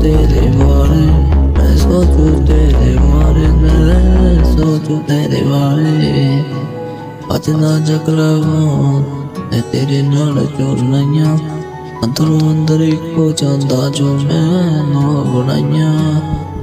तेरे बारे, मैं सोचूं तेरे बारे, मैं सोचूं तेरे बारे। अज ना जगलावां मैं तेरे नाल चुरनाइयां, अंदरों अंदर इको चांदा जो मैं बनाइयां।